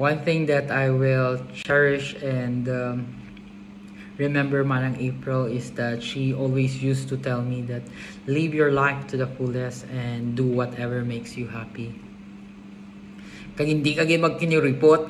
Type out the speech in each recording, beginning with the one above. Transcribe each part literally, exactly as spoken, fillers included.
one thing that I will cherish and um, remember Manang April is that she always used to tell me that live your life to the fullest and do whatever makes you happy. Kag hindi kagi magkinuripot.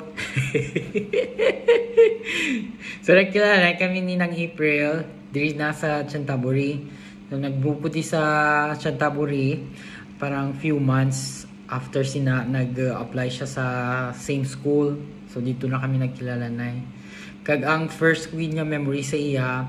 So nagkilala kami ni nang April diri na sa Chantaburi. So nagbuputi sa Chantaburi parang few months after sina nag-apply siya sa same school. So dito na kami nagkilala na. Kag ang first ko niya memory sa iya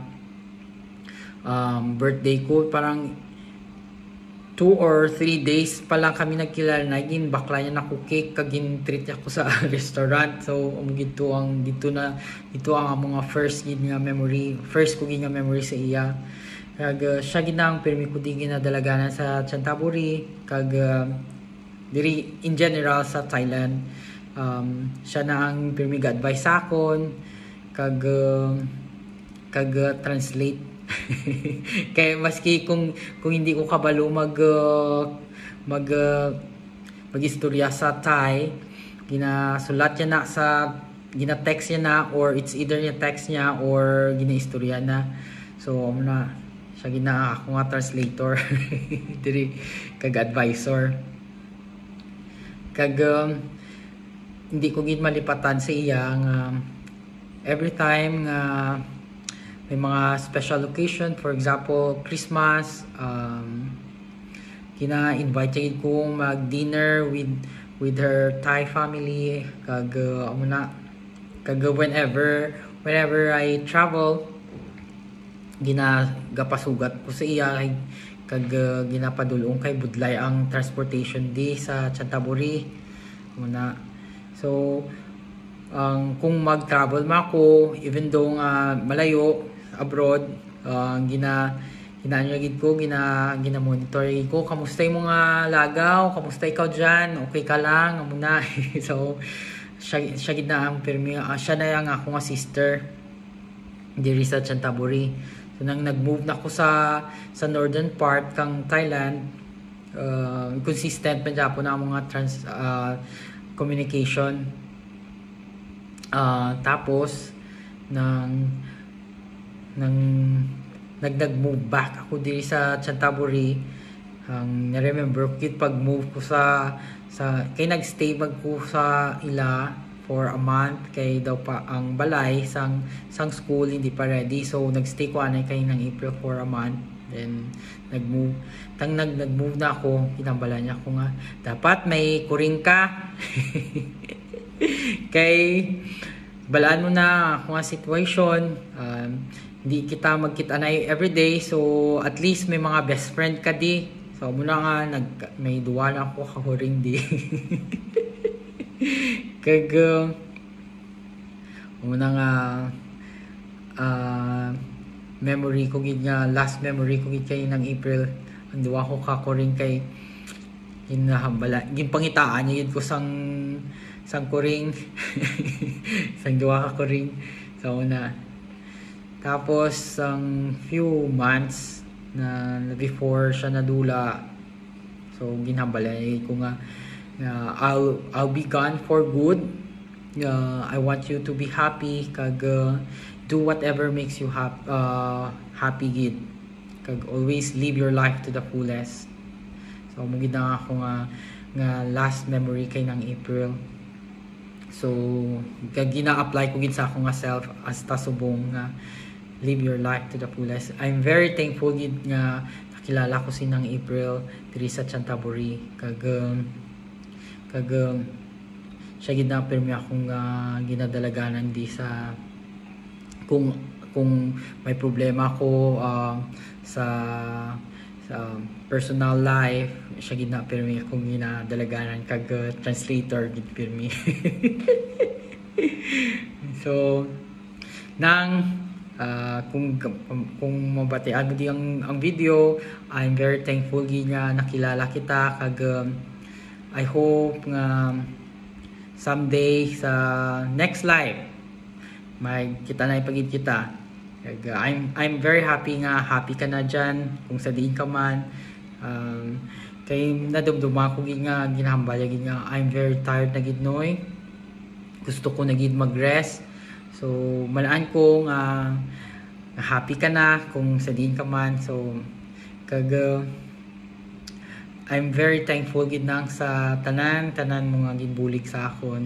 um, birthday ko parang two or three days pa lang kami nagkilala na gin bakla niya na ko cake kag gin treat ako sa restaurant. So um, dito ang dito na dito ang mga first gid nga memory first ko gid nga memory sa iya. Kag uh, siya gid ang permi ko di ginadalaganan sa Chantaburi kag uh, diri in general sa Thailand. Um, siya na ang permi ga-advise sa akon kag uh, kag uh, translate. Kaya maski kung kung hindi ko kabalo mag uh, mag uh, mag-istorya sa Thai, ginasulat niya na sa gina-text niya na or it's either niya text niya or gina-istorya na. So um, na siya gina ako nga translator diri kag advisor. Kag um, hindi ko gid malipatan sa iya nga um, every time nga uh, may mga special occasion, for example, Christmas, um, kina-invite ko mag-dinner with with her Thai family, kag uh, amo na kag whenever whenever I travel, ginagapasugat ko sa iya kag uh, ginapadulong kay budlay ang transportation di sa Chantaburi. Amo na. So, ang um, kung mag-travel ma ako, even though nga uh, malayo abroad, uh, gina ginanyagid ko, gina gina-monitor ko, kamusta yung mga lagaw, kamusta ikaw diyan, okay ka lang, amo na. So siya siya gid na ang permi, uh, siya na yang ako nga sister diri sa Chantaburi. So nang nag-move na ako sa sa northern part kang Thailand, uh, consistent pa Japon na mga trans uh, communication. Uh, tapos nang nang nag-move back ako diri sa Chantaburi, ang um, remember ko pag move ko sa sa kay nagstay mag ko sa ila for a month kay daw pa ang balay sang sang school hindi pa ready, so nagstay ko anay kay nang April for a month, then nag-move tang nag nag-move na ako, kinambala niya ako nga dapat may kuring ka. Kay balaan mo na ako nga situation, um, hindi kita magkita na everyday, so at least may mga best friend ka di. So muna nga nag may duwa na ako kahuring di. Kag uh, muna nga uh, memory ko gid nga last memory ko gid kay nang April, ang duwa ko kahuring kay hinahambala gin pangitaan niya gid ko sang sang kuring sang duwa ka kuring. So na tapos ang um, few months na before siya nadula, so ginhambalay ko nga uh, I'll I'll be gone for good. Uh, I want you to be happy kag uh, do whatever makes you hap uh, happy gid. Kag always live your life to the fullest. So mo gid na ako nga nga last memory kay nang April. So kag gina-apply ko gid sa ako nga self as tasubong nga live your life to the fullest. I'm very thankful gid nga nakilala ko si nang April diri sa Chantaburi. Kag um, kag um, siya gid na permi akong uh, ginadalaganan di sa kung kung may problema ko uh, sa sa personal life, siya gid na permi akong ginadalaganan kag uh, translator gid permi. So nang Uh, kung kung mabatian mo di ang, ang video, I'm very thankful gid nga nakilala kita kag um, I hope nga someday sa next live may kita na ipagid kita. Kag uh, I'm I'm very happy nga happy ka na diyan kung sa diin ka man. Um, kay nadumduma ko gid nga ginahambal gid nga I'm very tired na gid noy. gusto ko na gid mag-rest. So malaan ko nga happy ka na kung sa din ka man. So kag uh, I'm very thankful gid nang sa tanan tanan mo nga ginbulig sa akon.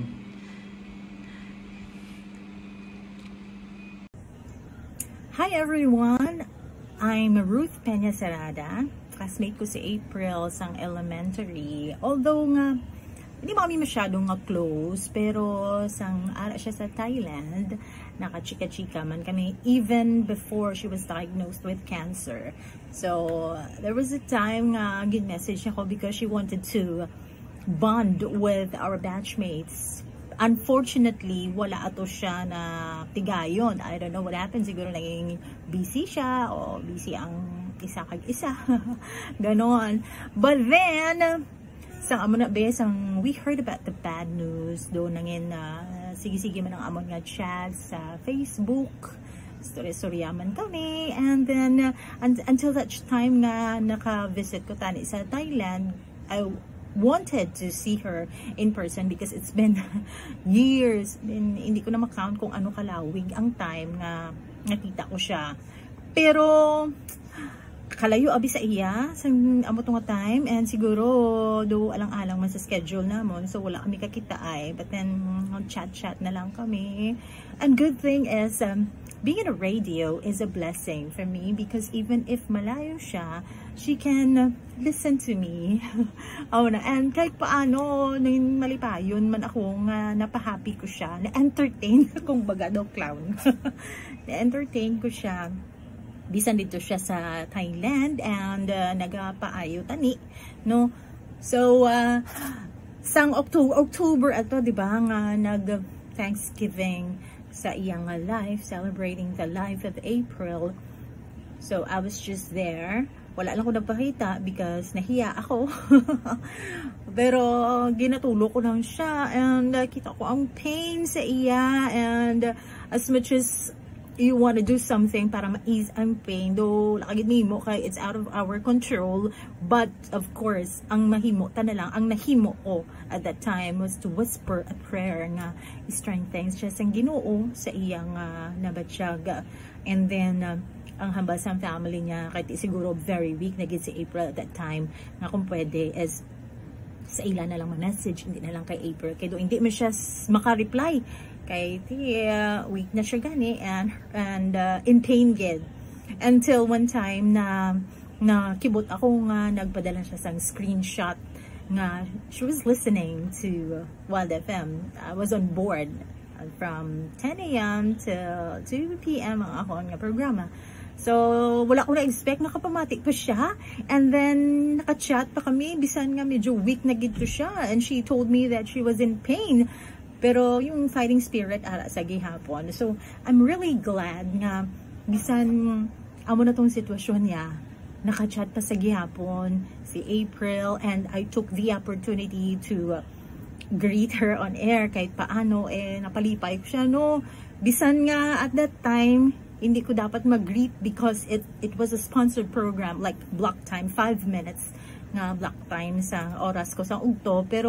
Hi everyone, I'm Ruth Peña Serrada, classmate ko si April sang elementary. Although nga hindi mo kami masyadong nga close, pero sang ara siya sa Thailand, nakachika-chika man kami even before she was diagnosed with cancer. So there was a time nga gin-message ako because she wanted to bond with our batchmates. Unfortunately, wala ato siya na tigayon. I don't know what happened. Siguro naging busy siya o busy ang isa kag isa. Ganon. But then, sang amon na bes, ang we heard about the bad news. Doon nangin na uh, sige-sige man ang amon nga chat sa Facebook. Story-story man kami. And then, uh, un until that time nga naka-visit ko tani sa Thailand, I wanted to see her in person because it's been years. Then, hindi ko na makount kung ano kalawig ang time nga nakita ko siya. Pero kalayo abi sa iya sa amo tong time, and siguro do alang-alang man sa schedule namon, so wala kami kakita ay, but then chat-chat na lang kami. And good thing is um, being in a radio is a blessing for me because even if malayo siya, she can listen to me. Oh, na, and kahit paano, nang malipayon man ako nga napahappy ko siya, na-entertain kung baga daw clown. Na-entertain ko siya. Bisan dito siya sa Thailand and uh, nagapaayo tani, no? So, uh, sang October, October ato, di ba, nga nag-Thanksgiving sa iyang life, celebrating the life of April. So, I was just there. Wala lang ko nagpakita because nahiya ako. Pero ginatulo ko lang siya and uh, kita ko ang pain sa iya, and uh, as much as you want to do something para ma-ease ang pain, though lakagid nimo kay it's out of our control, but of course ang mahimo ta na lang, ang nahimo ko at that time was to whisper a prayer nga strengthens siya sang Ginoo sa iyang uh, nabatsyag. And then uh, ang hambal sa family niya, kahit siguro very weak na gid si April at that time, nga kung pwede is sa ila na lang ma-message, hindi na lang kay April, kaya do hindi man siya maka-reply kay uh, weak na siya gani, and and uh, in pain gid, until one time na na kibot ako nga nagpadala siya sang screenshot nga she was listening to uh, Wild F M. I was on board uh, from ten A M till two P M ang ako nga programa. So, wala ko na-expect, nakapamatik pa siya. And then, naka-chat pa kami, bisan nga medyo weak na gito siya. And she told me that she was in pain. Pero, yung fighting spirit, ara sa gihapon. So, I'm really glad nga, bisan, amo na tong sitwasyon niya, naka-chat pa sa gihapon, si April, and I took the opportunity to uh, greet her on air, kahit paano, eh, napalipay ko siya, no? Bisan nga, at that time, hindi ko dapat mag-greet because it it was a sponsored program, like block time, five minutes nga block time sa oras ko sa ugto, pero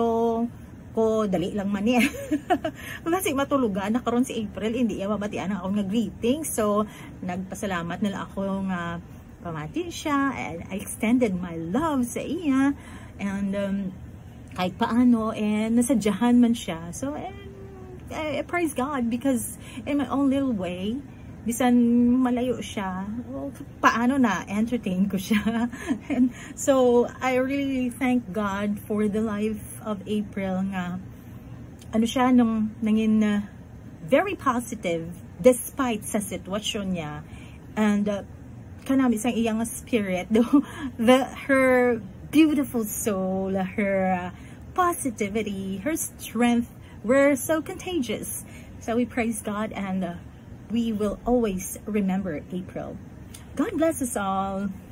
ko dali lang man niya. Kasi matulugan na karon si April, hindi iya mabatian ang akong greeting, so nagpasalamat nila ako nga pamati siya, and I extended my love sa iya, and um, kahit paano, and nasadyahan man siya, so and I, I praise God because in my own little way, bisan malayo siya, well, paano na entertain ko siya. And so I really thank God for the life of April nga ano siya nung nangin uh, very positive despite sa sitwasyon niya, and uh, kanami sang iyang spirit, though the her beautiful soul, her uh, positivity, her strength were so contagious. So we praise God, and uh, we will always remember April. God bless us all.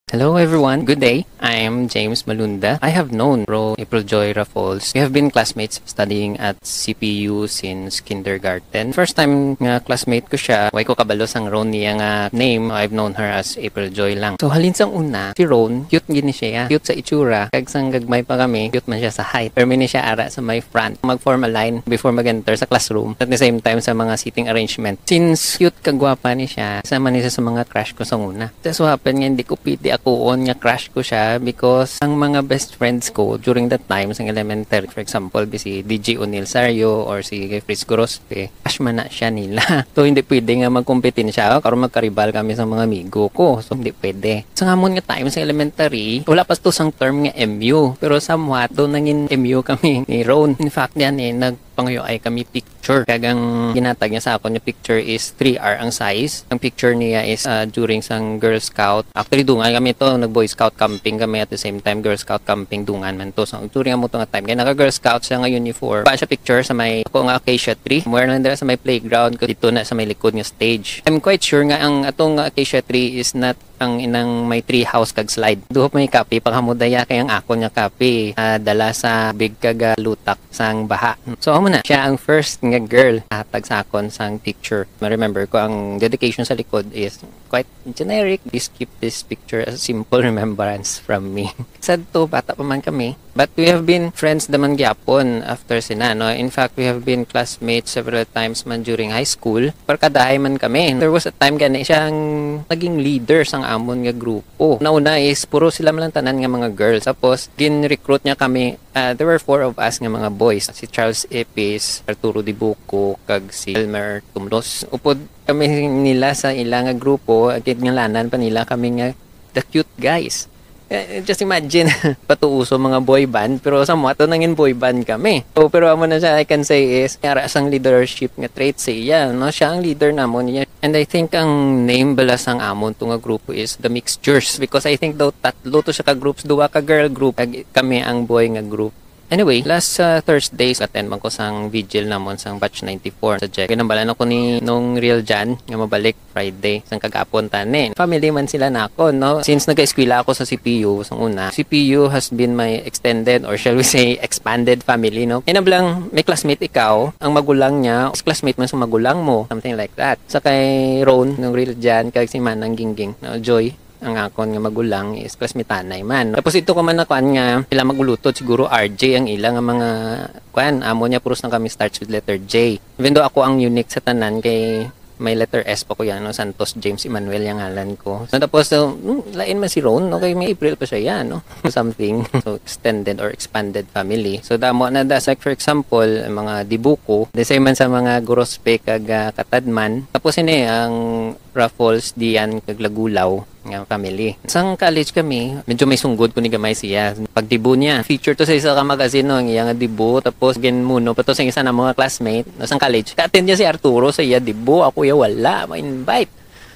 Hello everyone, good day. I am James Malunda. I have known Ro April Joy Raffles. We have been classmates studying at C P U since kindergarten. First time nga classmate ko siya, way ko kabalo sang Ron niya nga name. I've known her as April Joy lang. So halin sang una, si Ron, cute gini siya. Cute sa itsura. Kag sang gagmay pa kami, cute man siya sa height. Pero ni siya ara sa my front. Mag-form a line before mag-enter sa classroom. At the same time sa mga seating arrangement. Since cute kag gwapa ni siya, sama ni siya sa mga crush ko sang una. That's what happened nga hindi ko piti ako on nga crush ko siya because ang mga best friends ko during that time sa elementary, for example, si D J O'Neil Sario or si Fritz Gorospe, crush man na siya nila. So hindi pwede nga magkompetin siya karon magkaribal kami sa mga amigo ko. So hindi pwede. Sa ngamon nga time sa elementary, wala pa to sang term nga M U. Pero somewhat do nangin M U kami ni Ron. In fact, yan eh, nagpanguyo ay kami picture. Kagang ginatag niya sa ako yung picture is three R ang size. Ang picture niya is uh, during sang Girl Scout. Actually, dungan kami to. Nag-Boy Scout camping kami at the same time Girl Scout camping dungan man to. So, during mo to nga time. Kaya naka-Girl Scout siya nga uniform. Pa siya picture sa may ako nga acacia tree. Mura lang dala sa may playground. Dito na sa may likod nga stage. I'm quite sure nga ang atong acacia tree is not ang inang may tree house kag slide. Duhop may kape paghamudaya kay ang ako nya kape uh, dala sa big kag lutak sang baha. So amo na siya ang first nga girl hatag sa akon sang picture. I remember ko ang dedication sa likod is quite generic. Please keep this picture as a simple remembrance from me. Sad to bata pa man kami. But we have been friends naman gyapon after sina, no? In fact, we have been classmates several times man during high school. Parkadahay man kami. There was a time gani siyang naging leader sang amon nga grupo. Nauna is puro sila man lang tanan nga mga girls. Tapos gin-recruit niya kami. Uh, there were four of us nga mga boys. Si Charles Epis, Arturo Dibuco, kag si Elmer Tumlos. Upod kami nila sa ilang nga grupo. Agad nga lanan pa nila kami nga the cute guys. Uh, just imagine, patuuso mga boy band, pero somewhat nangin boy band kami. So, pero amo na siya, I can say is, nga sang leadership nga trait sa iya, no? Siya ang leader namon niya. And I think ang name bala sang amon to nga grupo is the Mixtures, because I think daw tatlo to siya ka groups, duwa ka girl group, kami ang boy nga group. Anyway, last uh, Thursday, attend man ko sang vigil namon sang batch ninety-four sa Jack. Kinambalan ako ni nung Real Jan nga mabalik Friday sang kagapon tani. Family man sila nako, no? Since nag-eskwela ako sa C P U sang una, C P U has been my extended or shall we say expanded family, no? Kinablang may classmate ikaw, ang magulang niya, classmate man sa magulang mo, something like that. Sa kay Ron, nung Real Jan, kag si Manang Gingging, no? Joy, ang akon nga magulang is classmate-anay man. Tapos ito ko man nakuan nga sila magulutot siguro R J ang ilang nga mga kuan amo niya puros na kami starts with letter J. Even though ako ang unique sa tanan kay may letter S pa ko yan, no? Santos James Emmanuel yung ngalan ko. So, tapos, so, hmm, lain man si Ron, no? Kaya may April pa siya yan, no? Something. So, extended or expanded family. So, damo na das, like for example, mga Dibuko, the same man sa mga Gorospe kag uh, Katadman. Tapos, ini ang Raffles, Dian, kag Lagulaw nga family. Sang college kami, medyo may sunggod ko ni gamay siya. Pag dibu niya, feature to sa isa ka magazine, no? Ang iya nga dibu, tapos gen muno, pato sa isa na mga classmate, no? Sang college. Ka-attend niya si Arturo sa iya dibu, ako ya wala, ma-invite.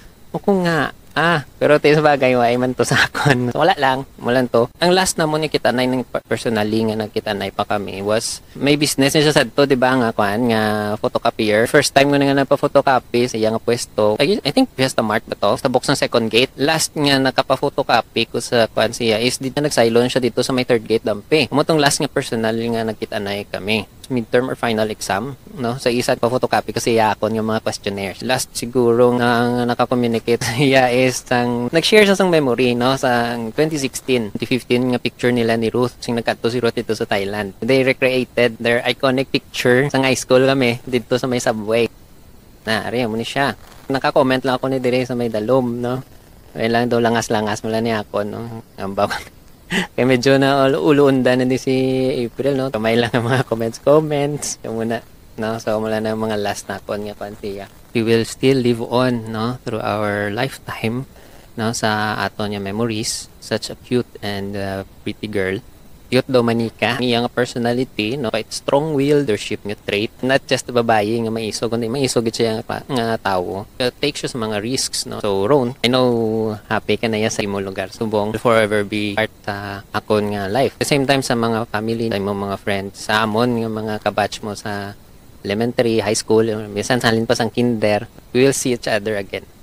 Ako nga, ah, pero tayo sa bagay, wala man to sa akon. Wala lang, wala to. Ang last na mo ni kita na yung personally nga nagkita na pa kami was, may business niya siya sa to, di ba nga, kuan, nga photocopier. First time ko na nga nagpa-photocopy sa iya nga pwesto. I, I think Fiesta Mart ba to? Sa box ng second gate. Last nga nakapa-photocopy ko sa kuan siya is dito nag-silon siya dito sa may third gate dampi. Kumutong last nga personal nga nagkita na kami. Midterm or final exam, no? Sa isa pa photocopy kasi yakon yung mga questionnaires. Last siguro na naka-communicate siya is sang nag-share siya sang memory, no? Sa twenty sixteen, twenty fifteen nga picture nila ni Ruth sing nagkadto si Ruth dito sa Thailand. They recreated their iconic picture sa high school kami dito sa may subway. Na, ari mo ni siya. Naka-comment lang ako ni dire sa may dalom, no? Ay lang daw langas-langas mo lang ni ako, no? Ang bawang kaya medyo na uluunda na din si April, no? Kamay lang ang mga comments, comments. Yung muna, no? So, mula na mga last na kon nga pantiya. We will still live on, no? Through our lifetime, no? Sa ato niya memories. Such a cute and uh, pretty girl. Cute daw manika. Iyang personality, no? Quite strong-willed leadership nga trait. Not just babae nga maisog, kundi maisog siya nga, nga tao. Take siya sa mga risks, no? So, Ron, I know happy ka na yan sa imo lugar. Subong will forever be part sa akon nga life. At the same time, sa mga family, sa imo mga friends, sa amon nga mga kabatch mo sa elementary, high school, minsan salin pa sang kinder, we will see each other again.